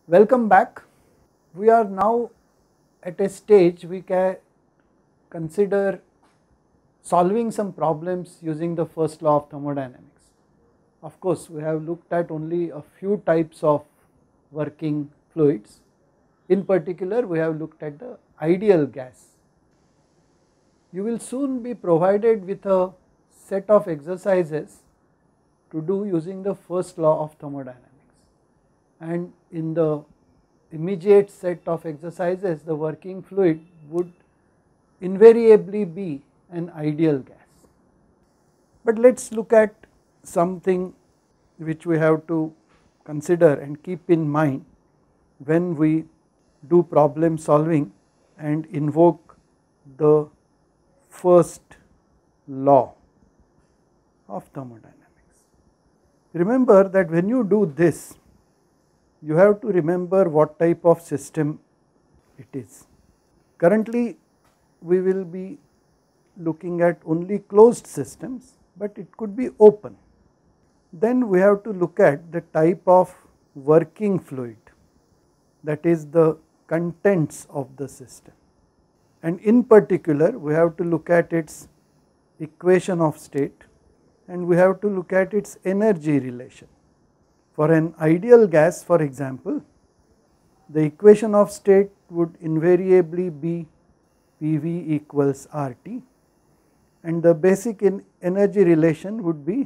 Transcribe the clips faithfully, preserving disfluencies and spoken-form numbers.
Welcome back. We are now at a stage we can consider solving some problems using the first law of thermodynamics. Of course, we have looked at only a few types of working fluids. In particular, we have looked at the ideal gas. You will soon be provided with a set of exercises to do using the first law of thermodynamics, and in the immediate set of exercises the working fluid would invariably be an ideal gas. But let us look at something which we have to consider and keep in mind when we do problem solving and invoke the first law of thermodynamics. Remember that when you do this, you have to remember what type of system it is. Currently we will be looking at only closed systems, but it could be open. Then we have to look at the type of working fluid, that is the contents of the system, and in particular we have to look at its equation of state and we have to look at its energy relation. For an ideal gas, for example, the equation of state would invariably be P V equals R T, and the basic in energy relation would be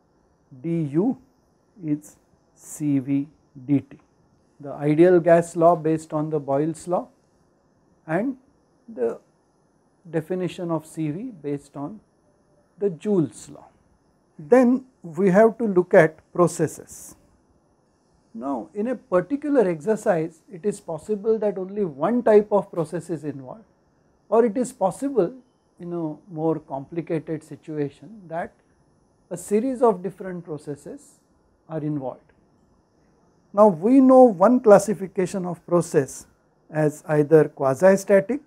du is C V dt. The ideal gas law based on the Boyle's law and the definition of C V based on the Joule's law. Then we have to look at processes. Now in a particular exercise it is possible that only one type of process is involved, or it is possible in a more complicated situation that a series of different processes are involved. Now we know one classification of process as either quasi-static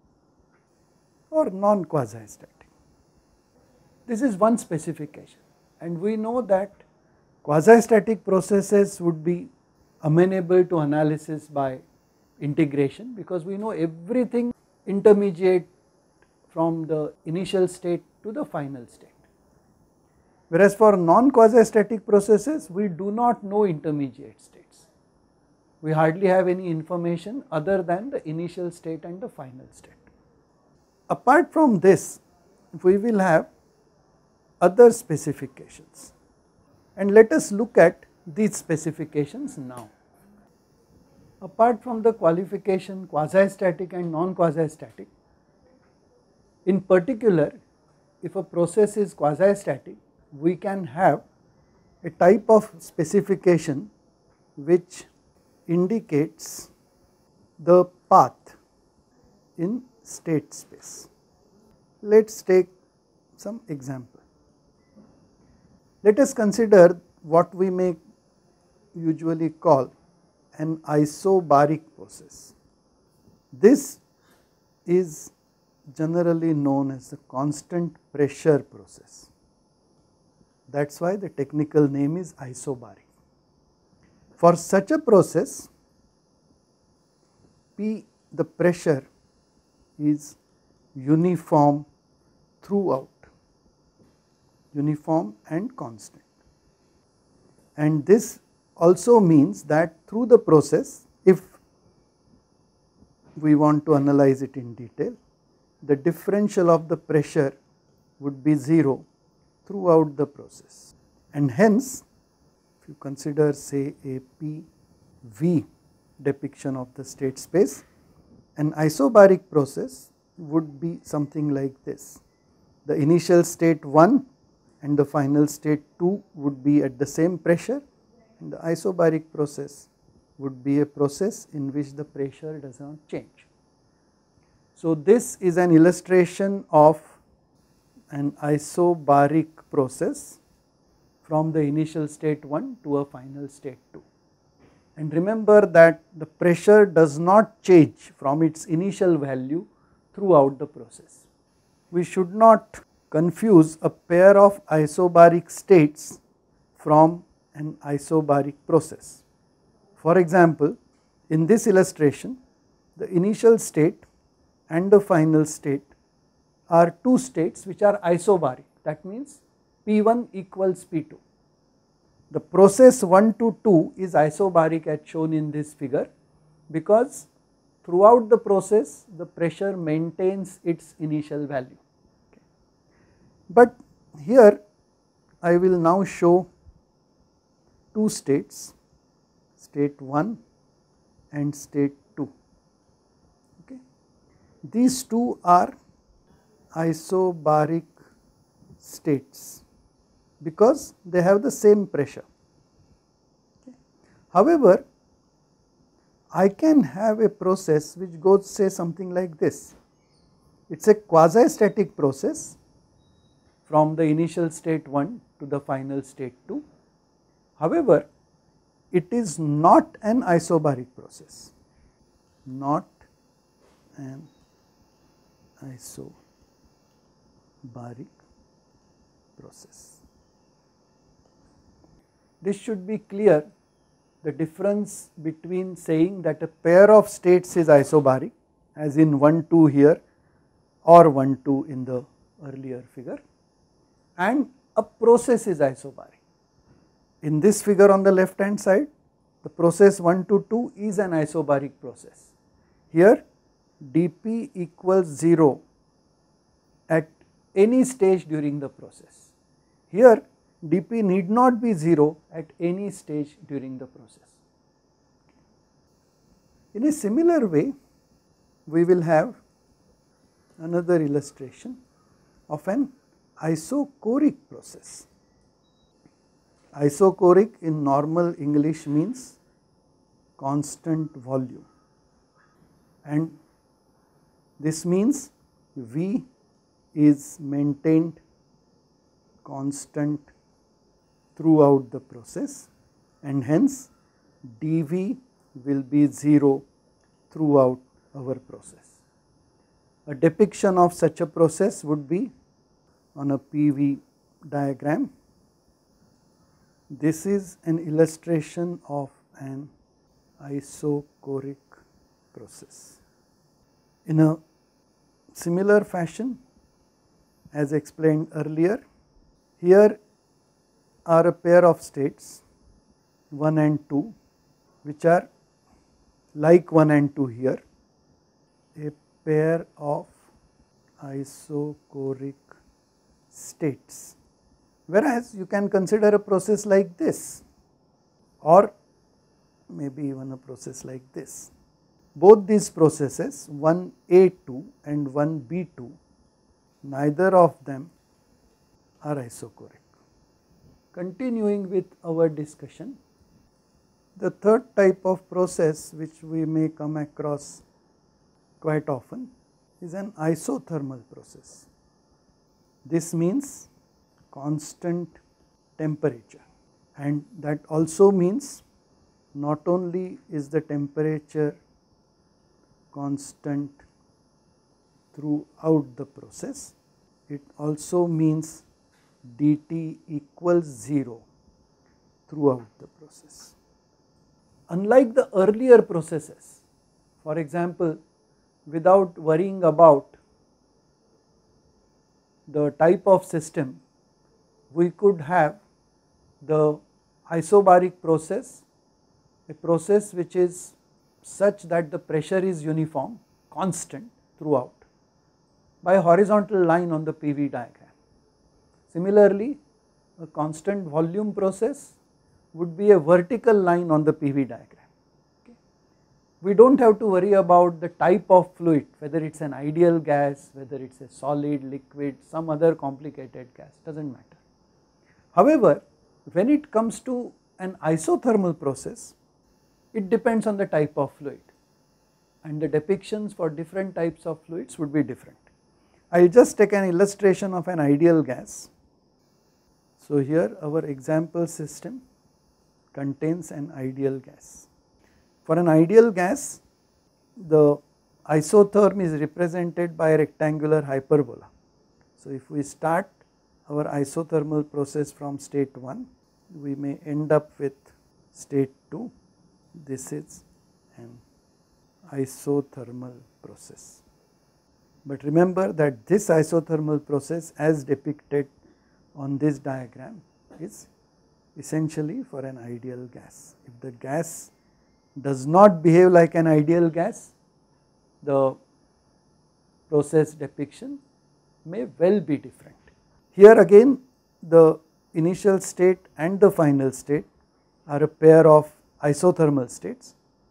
or non-quasi-static. This is one specification, and we know that quasi-static processes would be amenable to analysis by integration, because we know everything intermediate from the initial state to the final state. Whereas for non-quasi-static processes we do not know intermediate states. We hardly have any information other than the initial state and the final state. Apart from this, we will have other specifications, and let us look at these specifications now. Apart from the qualification quasi-static and non-quasi-static, in particular if a process is quasi-static, we can have a type of specification which indicates the path in state space. Let us take some example. Let us consider what we may usually call an isobaric process. This is generally known as the constant pressure process. That is why the technical name is isobaric. For such a process, P, the pressure, is uniform throughout, uniform and constant, and this also means that through the process, if we want to analyze it in detail, the differential of the pressure would be zero throughout the process, and hence if you consider say a P V depiction of the state space, an isobaric process would be something like this. The initial state one and the final state two would be at the same pressure, and the isobaric process would be a process in which the pressure does not change. So this is an illustration of an isobaric process from the initial state one to a final state two. And remember that the pressure does not change from its initial value throughout the process. We should not confuse a pair of isobaric states from an isobaric process. For example, In this illustration, the initial state and the final state are two states which are isobaric, that means P one equals P two. The process one to two is isobaric as shown in this figure, because throughout the process the pressure maintains its initial value. Okay. But here I will now show two states, state one and state two. Okay. These two are isobaric states because they have the same pressure. Okay. However, I can have a process which goes, say, something like this. It is a quasi-static process from the initial state one to the final state two. However, it is not an isobaric process, not an isobaric process. This should be clear, the difference between saying that a pair of states is isobaric, as in one two here or one two in the earlier figure, and a process is isobaric. In this figure on the left hand side, the process one to two is an isobaric process. Here dP equals zero at any stage during the process. Here dP need not be zero at any stage during the process. In a similar way, we will have another illustration of an isochoric process. Isochoric in normal English means constant volume, and this means V is maintained constant throughout the process, and hence dV will be zero throughout our process. A depiction of such a process would be on a P V diagram. This is an illustration of an isochoric process. In a similar fashion, as explained earlier, here are a pair of states one and two, which are like one and two here, a pair of isochoric states. Whereas you can consider a process like this, or maybe even a process like this. Both these processes, one A two and one B two, neither of them are isochoric. Continuing with our discussion, the third type of process which we may come across quite often is an isothermal process. This means constant temperature, and that also means not only is the temperature constant throughout the process, it also means dT equals zero throughout the process. Unlike the earlier processes, for example, without worrying about the type of system, we could have the isobaric process, a process which is such that the pressure is uniform, constant throughout, by a horizontal line on the P V diagram. Similarly, a constant volume process would be a vertical line on the P V diagram. Okay. We do not have to worry about the type of fluid, whether it is an ideal gas, whether it is a solid, liquid, some other complicated gas, does not matter. However, when it comes to an isothermal process, it depends on the type of fluid, and the depictions for different types of fluids would be different. I will just take an illustration of an ideal gas. So here our example system contains an ideal gas. For an ideal gas, the isotherm is represented by a rectangular hyperbola. So if we start our isothermal process from state one, we may end up with state two. This is an isothermal process. But remember that this isothermal process as depicted on this diagram is essentially for an ideal gas. If the gas does not behave like an ideal gas, the process depiction may well be different. Here again the initial state and the final state are a pair of isothermal states.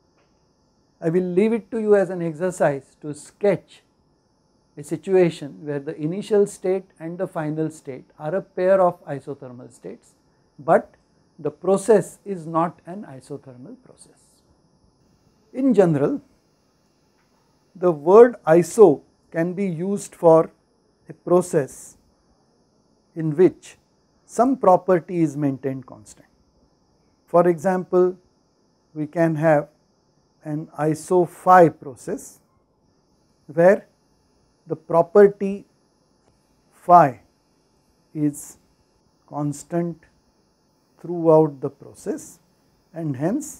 I will leave it to you as an exercise to sketch a situation where the initial state and the final state are a pair of isothermal states, but the process is not an isothermal process. In general, the word iso can be used for a process in which some property is maintained constant. For example, we can have an iso phi process where the property phi is constant throughout the process, and hence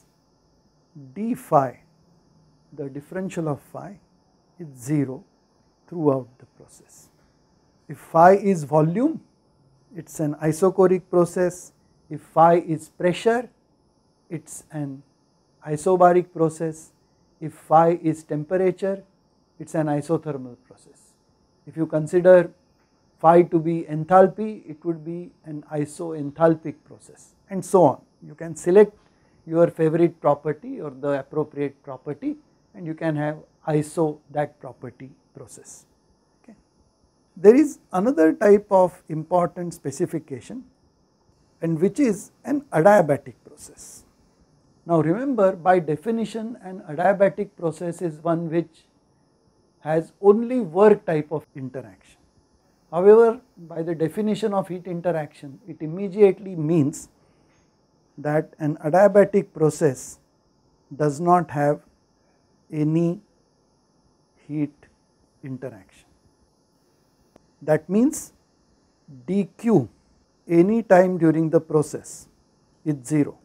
d phi, the differential of phi, is zero throughout the process. If phi is volume, it is an isochoric process. If phi is pressure, it is an isobaric process. If phi is temperature, it is an isothermal process. If you consider phi to be enthalpy, it would be an isoenthalpic process, and so on. You can select your favorite property or the appropriate property, and you can have iso that property process. Okay. There is another type of important specification, and which is an adiabatic process. Now remember, by definition an adiabatic process is one which has only work type of interaction. However, by the definition of heat interaction, it immediately means that an adiabatic process does not have any heat interaction. That means dq any time during the process is zero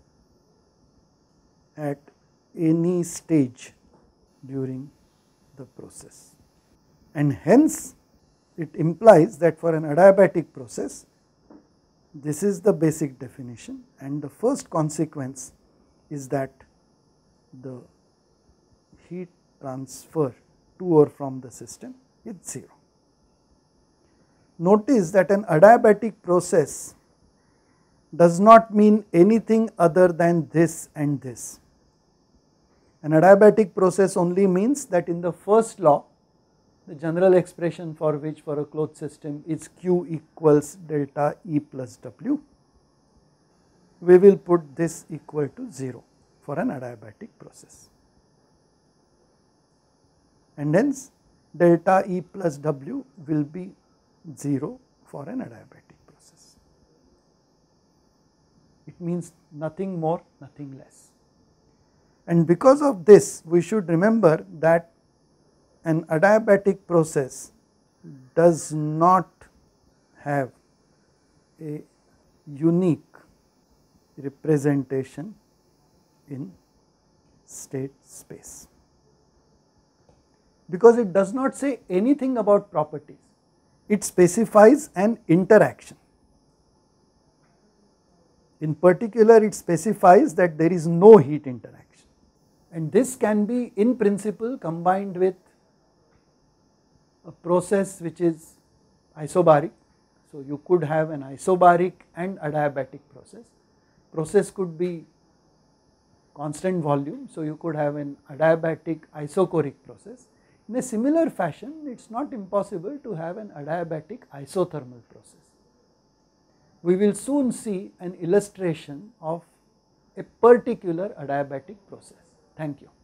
at any stage during the process, and hence it implies that for an adiabatic process, this is the basic definition, and the first consequence is that the heat transfer to or from the system is zero. Notice that an adiabatic process does not mean anything other than this and this. An adiabatic process only means that in the first law, the general expression for which for a closed system is Q equals delta E plus W, we will put this equal to zero for an adiabatic process, and hence delta E plus W will be zero for an adiabatic process. It means nothing more, nothing less. And because of this, we should remember that an adiabatic process does not have a unique representation in state space, because it does not say anything about properties. It specifies an interaction. In particular, it specifies that there is no heat interaction, and this can be in principle combined with a process which is isobaric. So you could have an isobaric and adiabatic process. Process could be constant volume, so you could have an adiabatic isochoric process. In a similar fashion, it is not impossible to have an adiabatic isothermal process. We will soon see an illustration of a particular adiabatic process. Thank you.